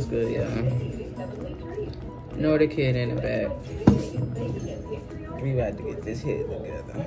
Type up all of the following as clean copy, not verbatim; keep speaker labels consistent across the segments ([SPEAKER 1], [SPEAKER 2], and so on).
[SPEAKER 1] good, y'all. Know the kid in the back. We about to get this head together.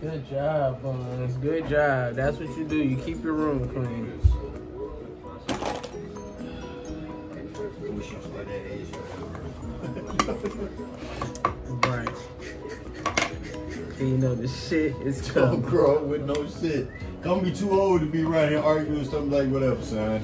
[SPEAKER 1] Good job, Buns. Good job. That's what you do. You keep your room clean. Right. You know the shit is coming.
[SPEAKER 2] Don't grow up with no shit. Don't be too old to be around here arguing something like whatever, son.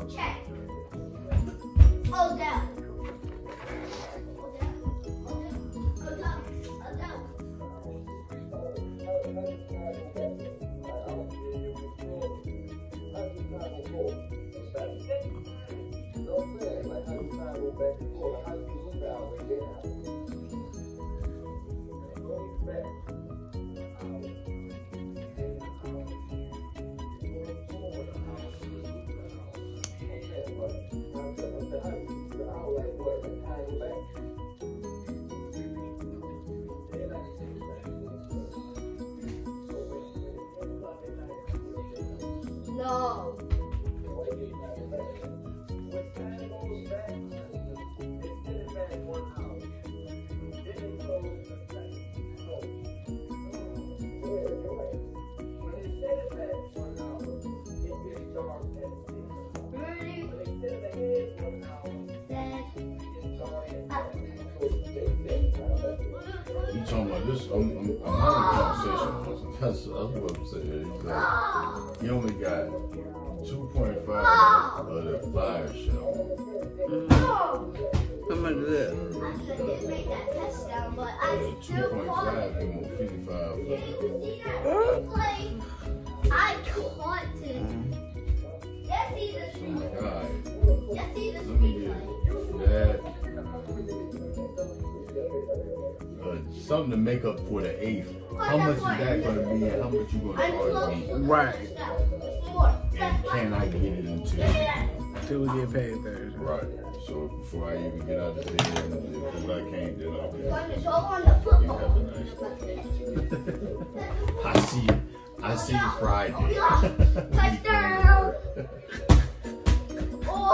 [SPEAKER 3] check. Hold down. No.
[SPEAKER 2] You talking about this? I'm having a conversation. That's what I'm saying. He only got 2.5 of the 5 show.
[SPEAKER 1] How much is that?
[SPEAKER 3] I didn't make that touchdown, but I still
[SPEAKER 2] 2.5 and 55.
[SPEAKER 3] I caught it. Yes, he does.
[SPEAKER 2] Oh my God.
[SPEAKER 3] Yes, he does.
[SPEAKER 2] Let me get that. Something to make up for the 8th. How much is that going to be and how much you going to charge me?
[SPEAKER 1] Right.
[SPEAKER 2] And can I get it in 2?
[SPEAKER 1] Till we get paid Thursday.
[SPEAKER 2] Right. So before I even get out of bed, if I can't, then I'll be. You have a nice day. I see you Friday.
[SPEAKER 3] Touchdown! Oh!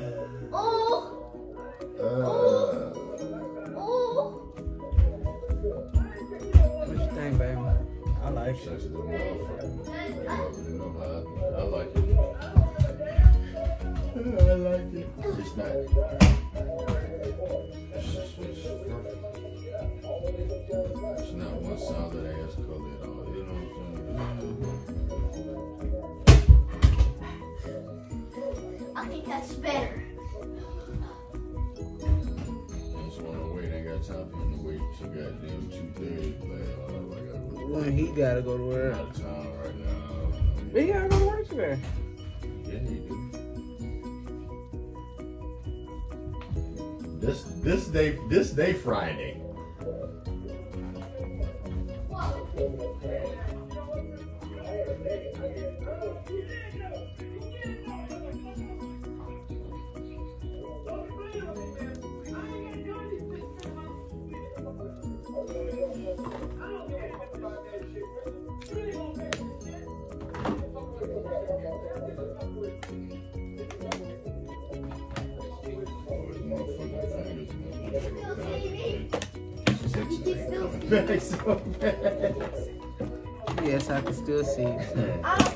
[SPEAKER 1] What you think, baby? I like it.
[SPEAKER 2] Such a motherfucker. You already know how I like it. I like it. It's not. It's not one solid ass color at all. You know what I'm saying?
[SPEAKER 3] I think that's better.
[SPEAKER 2] Just wanna wait. I ain't got time for him to wait till goddamn 2:30.
[SPEAKER 1] When he gotta go to
[SPEAKER 2] I'm
[SPEAKER 1] work.
[SPEAKER 2] out of town right now.
[SPEAKER 1] But he gotta go to work today.
[SPEAKER 2] Yeah, he do. This day Friday.
[SPEAKER 1] Yes, I can still see it.